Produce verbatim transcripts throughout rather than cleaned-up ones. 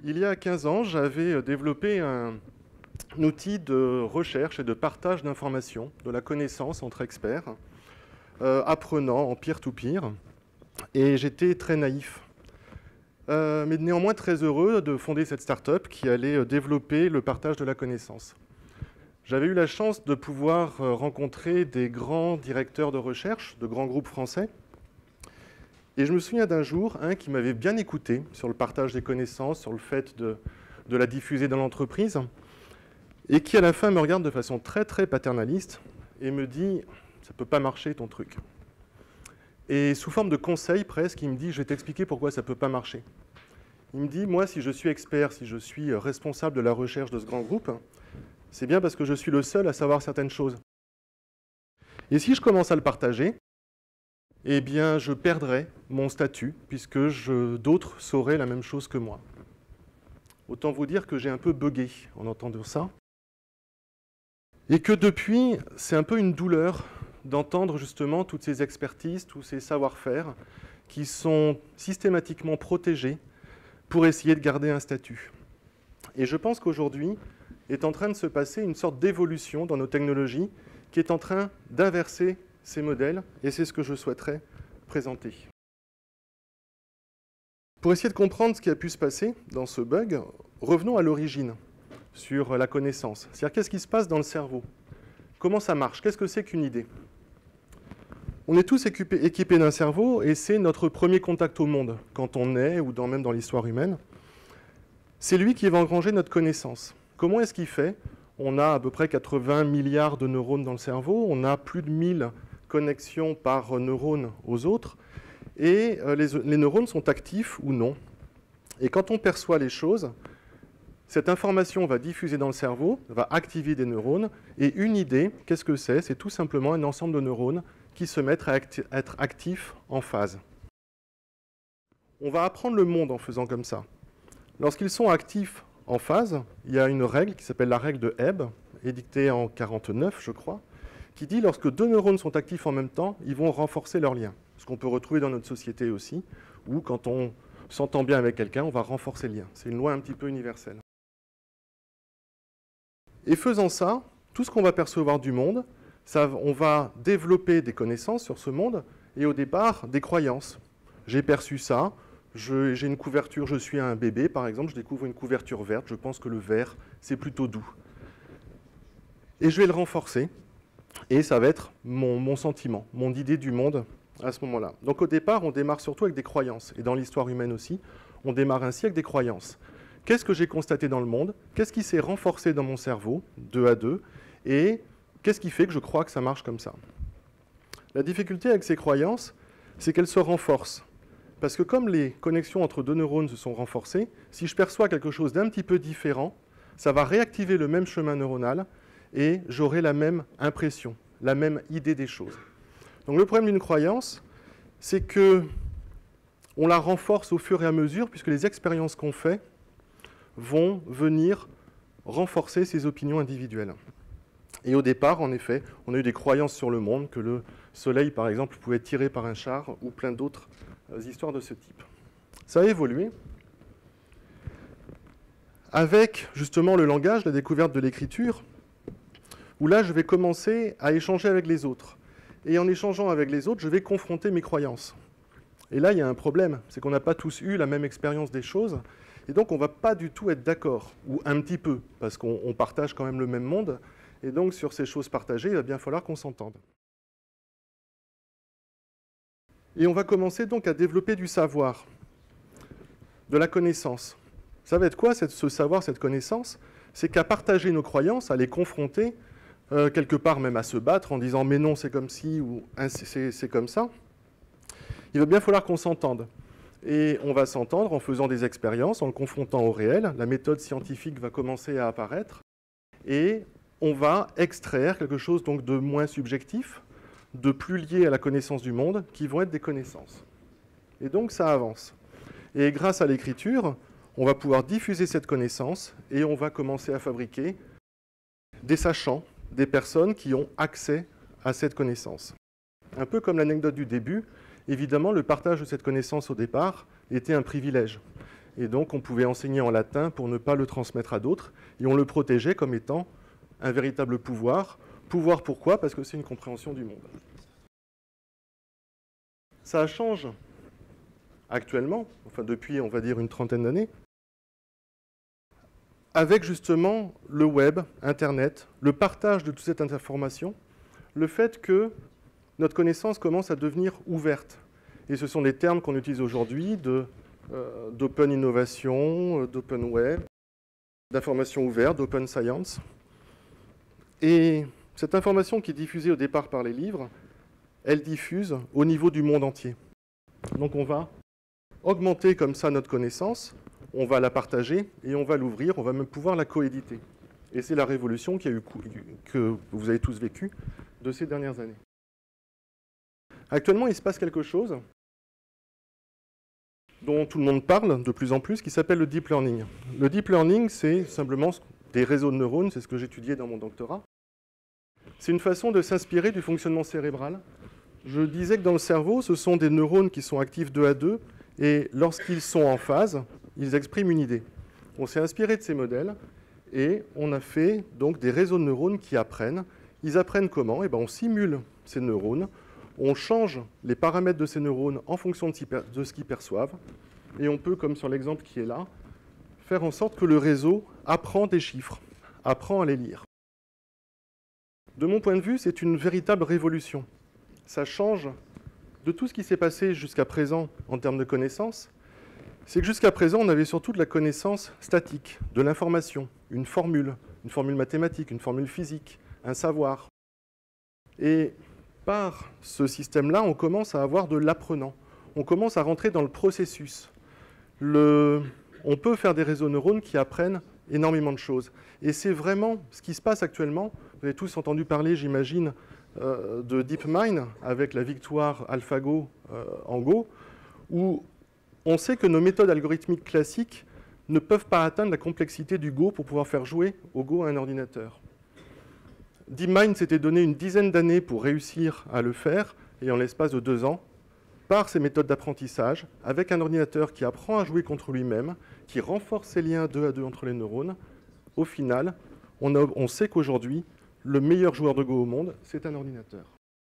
Il y a quinze ans, j'avais développé un outil de recherche et de partage d'informations, de la connaissance entre experts, euh, apprenant en peer-to-peer, et j'étais très naïf. Euh, mais néanmoins très heureux de fonder cette start-up qui allait développer le partage de la connaissance. J'avais eu la chance de pouvoir rencontrer des grands directeurs de recherche, de grands groupes français, et je me souviens d'un jour, un qui m'avait bien écouté sur le partage des connaissances, sur le fait de, de la diffuser dans l'entreprise, et qui à la fin me regarde de façon très très paternaliste et me dit « ça ne peut pas marcher ton truc ». Et sous forme de conseil presque, il me dit « je vais t'expliquer pourquoi ça ne peut pas marcher ». Il me dit « moi, si je suis expert, si je suis responsable de la recherche de ce grand groupe, c'est bien parce que je suis le seul à savoir certaines choses. Et si je commence à le partager, eh bien, je perdrais mon statut, puisque d'autres sauraient la même chose que moi. » Autant vous dire que j'ai un peu bugué en entendant ça. Et que depuis, c'est un peu une douleur d'entendre justement toutes ces expertises, tous ces savoir-faire qui sont systématiquement protégés pour essayer de garder un statut. Et je pense qu'aujourd'hui est en train de se passer une sorte d'évolution dans nos technologies qui est en train d'inverser ces modèles, et c'est ce que je souhaiterais présenter. Pour essayer de comprendre ce qui a pu se passer dans ce bug, revenons à l'origine, sur la connaissance. C'est-à-dire, qu'est-ce qui se passe dans le cerveau? Comment ça marche? Qu'est-ce que c'est qu'une idée? On est tous équipés, équipés d'un cerveau, et c'est notre premier contact au monde, quand on est, ou dans, même dans l'histoire humaine. C'est lui qui va engranger notre connaissance. Comment est-ce qu'il fait? On a à peu près quatre-vingts milliards de neurones dans le cerveau, on a plus de mille connexions par neurone aux autres, et les, les neurones sont actifs ou non. Et quand on perçoit les choses, cette information va diffuser dans le cerveau, va activer des neurones, et une idée, qu'est-ce que c'est? C'est tout simplement un ensemble de neurones qui se mettent à acti- être actifs en phase. On va apprendre le monde en faisant comme ça. Lorsqu'ils sont actifs en phase, il y a une règle qui s'appelle la règle de Hebb, édictée en quarante-neuf, je crois, qui dit lorsque deux neurones sont actifs en même temps, ils vont renforcer leur lien. Ce qu'on peut retrouver dans notre société aussi, où quand on s'entend bien avec quelqu'un, on va renforcer le lien. C'est une loi un petit peu universelle. Et faisant ça, tout ce qu'on va percevoir du monde, ça, on va développer des connaissances sur ce monde, et au départ, des croyances. J'ai perçu ça, j'ai une couverture, je suis un bébé par exemple, je découvre une couverture verte, je pense que le vert, c'est plutôt doux. Et je vais le renforcer, et ça va être mon, mon sentiment, mon idée du monde à ce moment-là. Donc au départ, on démarre surtout avec des croyances, et dans l'histoire humaine aussi, on démarre ainsi avec des croyances. Qu'est-ce que j'ai constaté dans le monde? Qu'est-ce qui s'est renforcé dans mon cerveau, deux à deux? Et qu'est-ce qui fait que je crois que ça marche comme ça? La difficulté avec ces croyances, c'est qu'elles se renforcent. Parce que comme les connexions entre deux neurones se sont renforcées, si je perçois quelque chose d'un petit peu différent, ça va réactiver le même chemin neuronal et j'aurai la même impression, la même idée des choses. Donc le problème d'une croyance, c'est que on la renforce au fur et à mesure, puisque les expériences qu'on fait vont venir renforcer ces opinions individuelles. Et au départ, en effet, on a eu des croyances sur le monde, que le soleil, par exemple, pouvait être tiré par un char, ou plein d'autres euh, histoires de ce type. Ça a évolué avec, justement, le langage, la découverte de l'écriture, où là, je vais commencer à échanger avec les autres. Et en échangeant avec les autres, je vais confronter mes croyances. Et là, il y a un problème, c'est qu'on n'a pas tous eu la même expérience des choses, et donc on ne va pas du tout être d'accord, ou un petit peu, parce qu'on partage quand même le même monde, et donc sur ces choses partagées, il va bien falloir qu'on s'entende. Et on va commencer donc à développer du savoir, de la connaissance. Ça va être quoi, cette, ce savoir, cette connaissance? C'est qu'à partager nos croyances, à les confronter, euh, quelque part même à se battre en disant « mais non, c'est comme ci » ou « c'est comme ça », il va bien falloir qu'on s'entende. Et on va s'entendre en faisant des expériences, en le confrontant au réel. La méthode scientifique va commencer à apparaître. Et on va extraire quelque chose donc de moins subjectif, de plus lié à la connaissance du monde, qui vont être des connaissances. Et donc ça avance. Et grâce à l'écriture, on va pouvoir diffuser cette connaissance et on va commencer à fabriquer des sachants, des personnes qui ont accès à cette connaissance. Un peu comme l'anecdote du début, évidemment, le partage de cette connaissance au départ était un privilège. Et donc, on pouvait enseigner en latin pour ne pas le transmettre à d'autres. Et on le protégeait comme étant un véritable pouvoir. Pouvoir pourquoi? Parce que c'est une compréhension du monde. Ça change actuellement, enfin depuis, on va dire, une trentaine d'années, avec justement le web, Internet, le partage de toute cette information, le fait que notre connaissance commence à devenir ouverte. Et ce sont des termes qu'on utilise aujourd'hui de, euh, d'open innovation, d'open web, d'information ouverte, d'open science. Et cette information qui est diffusée au départ par les livres, elle diffuse au niveau du monde entier. Donc on va augmenter comme ça notre connaissance, on va la partager et on va l'ouvrir, on va même pouvoir la coéditer. Et c'est la révolution qui a eu, que vous avez tous vécue de ces dernières années. Actuellement, il se passe quelque chose dont tout le monde parle de plus en plus, qui s'appelle le deep learning. Le deep learning, c'est simplement des réseaux de neurones, c'est ce que j'étudiais dans mon doctorat. C'est une façon de s'inspirer du fonctionnement cérébral. Je disais que dans le cerveau, ce sont des neurones qui sont actifs deux à deux, et lorsqu'ils sont en phase, ils expriment une idée. On s'est inspiré de ces modèles, et on a fait donc des réseaux de neurones qui apprennent. Ils apprennent comment? Eh bien, on simule ces neurones, on change les paramètres de ces neurones en fonction de ce qu'ils perçoivent, et on peut, comme sur l'exemple qui est là, faire en sorte que le réseau apprend des chiffres, apprend à les lire. De mon point de vue, c'est une véritable révolution. Ça change de tout ce qui s'est passé jusqu'à présent en termes de connaissances. C'est que jusqu'à présent, on avait surtout de la connaissance statique, de l'information, une formule, une formule mathématique, une formule physique, un savoir. Et par ce système-là, on commence à avoir de l'apprenant. On commence à rentrer dans le processus. Le... On peut faire des réseaux neurones qui apprennent énormément de choses. Et c'est vraiment ce qui se passe actuellement. Vous avez tous entendu parler, j'imagine, euh, de DeepMind, avec la victoire AlphaGo euh, en Go, où on sait que nos méthodes algorithmiques classiques ne peuvent pas atteindre la complexité du Go pour pouvoir faire jouer au Go à un ordinateur. DeepMind s'était donné une dizaine d'années pour réussir à le faire, et en l'espace de deux ans, par ces méthodes d'apprentissage, avec un ordinateur qui apprend à jouer contre lui-même, qui renforce ces liens deux à deux entre les neurones, au final, on, a, on sait qu'aujourd'hui, le meilleur joueur de Go au monde, c'est un ordinateur.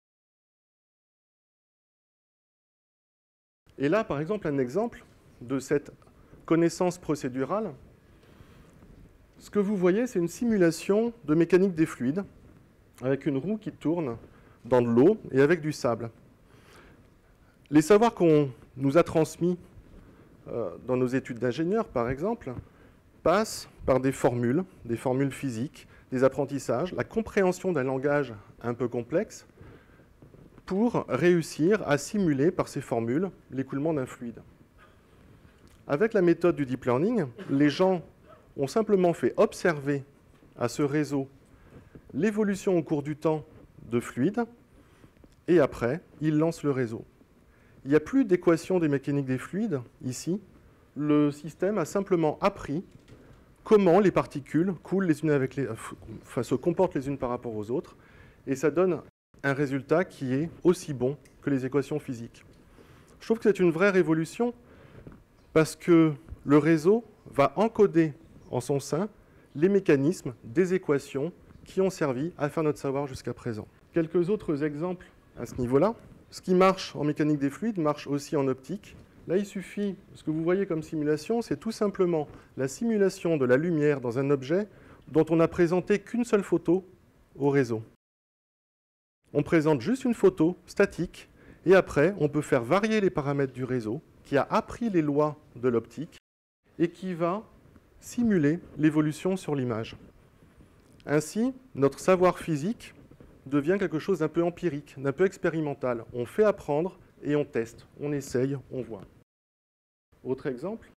Et là, par exemple, un exemple de cette connaissance procédurale. Ce que vous voyez, c'est une simulation de mécanique des fluides, avec une roue qui tourne dans de l'eau et avec du sable. Les savoirs qu'on nous a transmis euh, dans nos études d'ingénieur, par exemple, passent par des formules, des formules physiques, des apprentissages, la compréhension d'un langage un peu complexe, pour réussir à simuler par ces formules l'écoulement d'un fluide. Avec la méthode du deep learning, les gens ont simplement fait observer à ce réseau l'évolution au cours du temps de fluides, et après, ils lancent le réseau. Il n'y a plus d'équation des mécaniques des fluides, ici. Le système a simplement appris comment les particules coulent les unes avec les, enfin, se comportent les unes par rapport aux autres, et ça donne un résultat qui est aussi bon que les équations physiques. Je trouve que c'est une vraie révolution, parce que le réseau va encoder en son sein les mécanismes des équations qui ont servi à faire notre savoir jusqu'à présent. Quelques autres exemples à ce niveau-là. Ce qui marche en mécanique des fluides marche aussi en optique. Là, il suffit, ce que vous voyez comme simulation, c'est tout simplement la simulation de la lumière dans un objet dont on n'a présenté qu'une seule photo au réseau. On présente juste une photo statique, et après, on peut faire varier les paramètres du réseau, qui a appris les lois de l'optique, et qui va simuler l'évolution sur l'image. Ainsi, notre savoir physique devient quelque chose d'un peu empirique, d'un peu expérimental. On fait apprendre et on teste, on essaye, on voit. Autre exemple,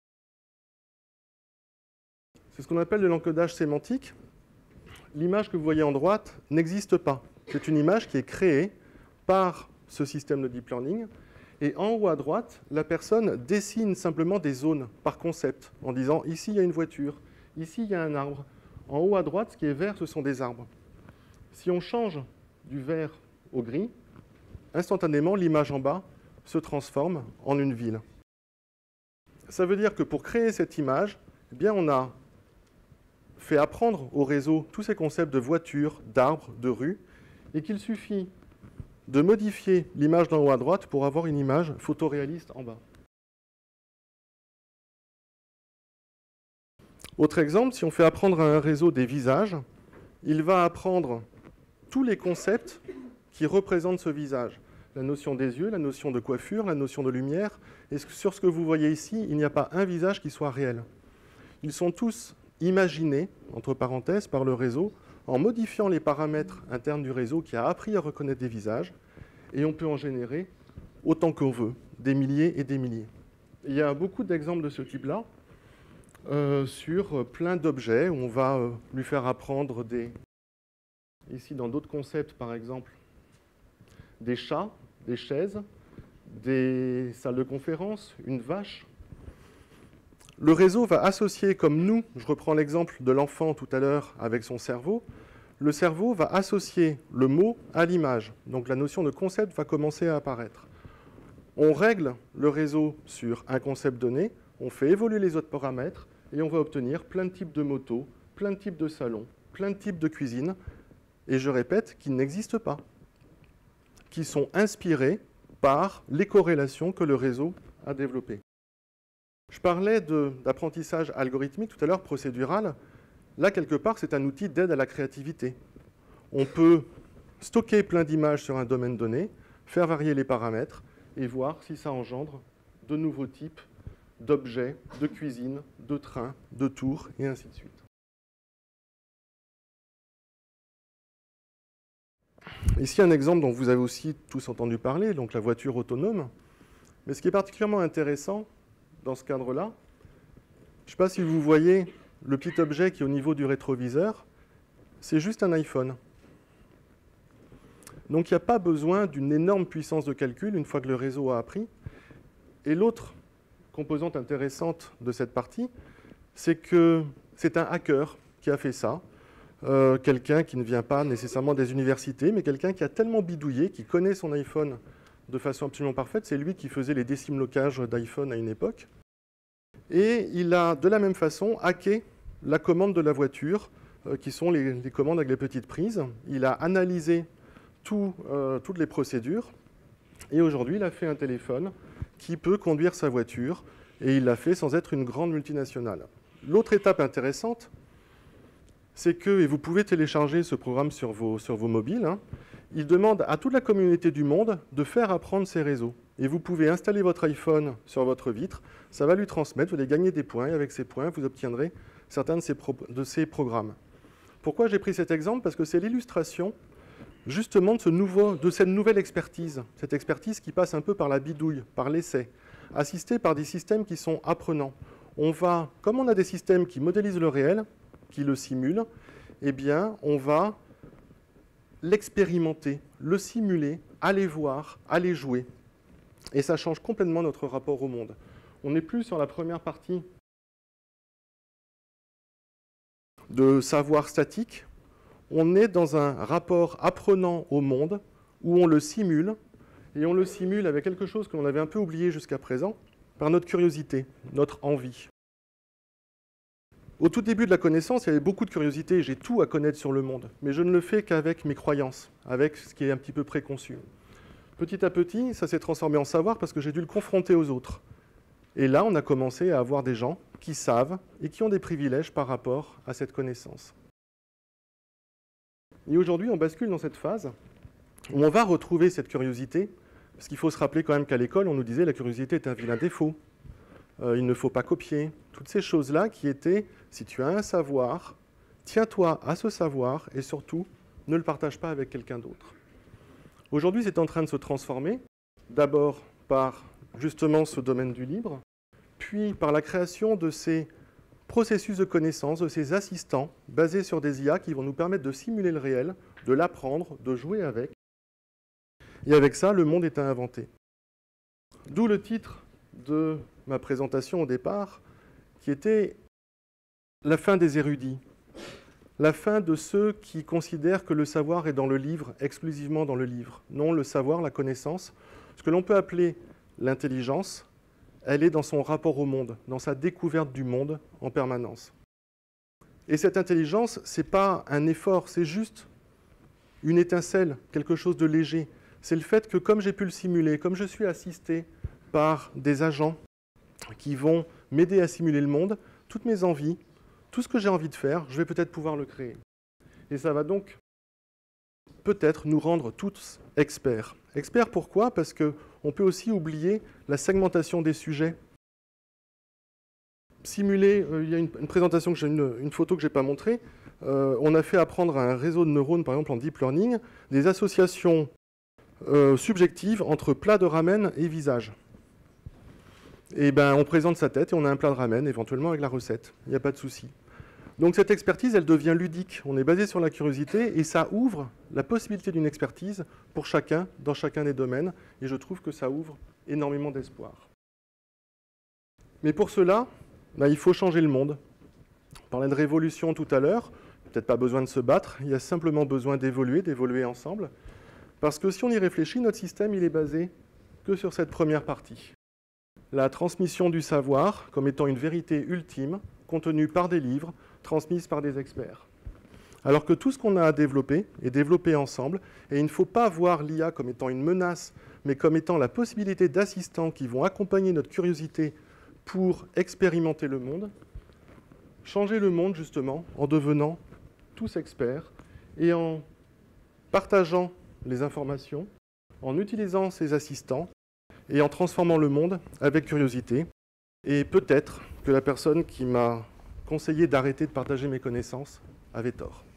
c'est ce qu'on appelle de l'encodage sémantique. L'image que vous voyez en droite n'existe pas. C'est une image qui est créée par ce système de deep learning. Et en haut à droite, la personne dessine simplement des zones par concept, en disant ici il y a une voiture, ici il y a un arbre. En haut à droite, ce qui est vert, ce sont des arbres. Si on change du vert au gris, instantanément, l'image en bas se transforme en une ville. ça veut dire que pour créer cette image, eh bien, on a fait apprendre au réseau tous ces concepts de voiture, d'arbres, de rues, et qu'il suffit de modifier l'image d'en haut à droite pour avoir une image photoréaliste en bas. Autre exemple, si on fait apprendre à un réseau des visages, il va apprendre tous les concepts qui représentent ce visage. La notion des yeux, la notion de coiffure, la notion de lumière. Et sur ce que vous voyez ici, il n'y a pas un visage qui soit réel. Ils sont tous imaginés, entre parenthèses, par le réseau, en modifiant les paramètres internes du réseau qui a appris à reconnaître des visages. Et on peut en générer autant qu'on veut, des milliers et des milliers. Il y a beaucoup d'exemples de ce type-là, euh, sur plein d'objets, où on va euh, lui faire apprendre des... Ici, dans d'autres concepts, par exemple, des chats, des chaises, des salles de conférence, une vache. Le réseau va associer, comme nous, je reprends l'exemple de l'enfant tout à l'heure avec son cerveau, le cerveau va associer le mot à l'image. Donc la notion de concept va commencer à apparaître. On règle le réseau sur un concept donné, on fait évoluer les autres paramètres et on va obtenir plein de types de motos, plein de types de salons, plein de types de cuisine, et je répète, qui n'existent pas, qui sont inspirés par les corrélations que le réseau a développées. Je parlais d'apprentissage algorithmique tout à l'heure, procédural. Là, quelque part, c'est un outil d'aide à la créativité. On peut stocker plein d'images sur un domaine donné, faire varier les paramètres et voir si ça engendre de nouveaux types d'objets, de cuisine, de trains, de tours, et ainsi de suite. Ici, un exemple dont vous avez aussi tous entendu parler, donc la voiture autonome. Mais ce qui est particulièrement intéressant dans ce cadre-là, je ne sais pas si vous voyez le petit objet qui est au niveau du rétroviseur, c'est juste un iPhone. Donc il n'y a pas besoin d'une énorme puissance de calcul une fois que le réseau a appris. Et l'autre composante intéressante de cette partie, c'est que c'est un hacker qui a fait ça. Euh, quelqu'un qui ne vient pas nécessairement des universités, mais quelqu'un qui a tellement bidouillé, qui connaît son iPhone de façon absolument parfaite. C'est lui qui faisait les décimlocages d'iPhone à une époque. Et il a, de la même façon, hacké la commande de la voiture, euh, qui sont les, les commandes avec les petites prises. Il a analysé tout, euh, toutes les procédures, et aujourd'hui, il a fait un téléphone qui peut conduire sa voiture, et il l'a fait sans être une grande multinationale. L'autre étape intéressante, c'est que, et vous pouvez télécharger ce programme sur vos, sur vos mobiles, hein, il demande à toute la communauté du monde de faire apprendre ces réseaux. Et vous pouvez installer votre iPhone sur votre vitre, ça va lui transmettre, vous allez gagner des points, et avec ces points, vous obtiendrez certains de ces, pro de ces programmes. Pourquoi j'ai pris cet exemple? Parce que c'est l'illustration justement de, ce nouveau, de cette nouvelle expertise, cette expertise qui passe un peu par la bidouille, par l'essai, assistée par des systèmes qui sont apprenants. On va, comme on a des systèmes qui modélisent le réel, qui le simulent, eh bien, on va l'expérimenter, le simuler, aller voir, aller jouer. Et ça change complètement notre rapport au monde. On n'est plus sur la première partie de savoir statique, on est dans un rapport apprenant au monde où on le simule, et on le simule avec quelque chose que l'on avait un peu oublié jusqu'à présent, par notre curiosité, notre envie. Au tout début de la connaissance, il y avait beaucoup de curiosité, j'ai tout à connaître sur le monde, mais je ne le fais qu'avec mes croyances, avec ce qui est un petit peu préconçu. Petit à petit, ça s'est transformé en savoir parce que j'ai dû le confronter aux autres. Et là, on a commencé à avoir des gens qui savent et qui ont des privilèges par rapport à cette connaissance. Et aujourd'hui, on bascule dans cette phase où on va retrouver cette curiosité, parce qu'il faut se rappeler quand même qu'à l'école, on nous disait que la curiosité est un vilain défaut, euh, il ne faut pas copier. Toutes ces choses-là qui étaient, si tu as un savoir, tiens-toi à ce savoir et surtout, ne le partage pas avec quelqu'un d'autre. Aujourd'hui, c'est en train de se transformer, d'abord par justement ce domaine du libre, puis par la création de ces processus de connaissance, de ces assistants basés sur des I A qui vont nous permettre de simuler le réel, de l'apprendre, de jouer avec. Et avec ça, le monde est à inventer. D'où le titre de ma présentation au départ, qui était la fin des érudits, la fin de ceux qui considèrent que le savoir est dans le livre, exclusivement dans le livre. Non, le savoir, la connaissance, ce que l'on peut appeler l'intelligence, elle est dans son rapport au monde, dans sa découverte du monde en permanence. Et cette intelligence, ce n'est pas un effort, c'est juste une étincelle, quelque chose de léger. C'est le fait que, comme j'ai pu le simuler, comme je suis assisté par des agents qui vont m'aider à simuler le monde, toutes mes envies, tout ce que j'ai envie de faire, je vais peut-être pouvoir le créer. Et ça va donc peut-être nous rendre tous experts. Experts pourquoi? Parce qu'on peut aussi oublier la segmentation des sujets. Simuler, euh, il y a une, une présentation, que j'ai, une, une photo que je n'ai pas montrée, euh, on a fait apprendre à un réseau de neurones, par exemple en deep learning, des associations euh, subjectives entre plat de ramen et visage. Et ben, on présente sa tête et on a un plat de ramen, éventuellement avec la recette. Il n'y a pas de souci. Donc cette expertise, elle devient ludique. On est basé sur la curiosité et ça ouvre la possibilité d'une expertise pour chacun, dans chacun des domaines. Et je trouve que ça ouvre énormément d'espoir. Mais pour cela, ben, il faut changer le monde. On parlait de révolution tout à l'heure. Peut-être pas besoin de se battre. Il y a simplement besoin d'évoluer, d'évoluer ensemble. Parce que si on y réfléchit, notre système, il est basé que sur cette première partie. La transmission du savoir comme étant une vérité ultime, contenue par des livres, transmise par des experts. Alors que tout ce qu'on a à développer est développé ensemble, et il ne faut pas voir l'I A comme étant une menace, mais comme étant la possibilité d'assistants qui vont accompagner notre curiosité pour expérimenter le monde, changer le monde justement en devenant tous experts et en partageant les informations, en utilisant ces assistants et en transformant le monde avec curiosité. Et peut-être que la personne qui m'a conseillé d'arrêter de partager mes connaissances avait tort.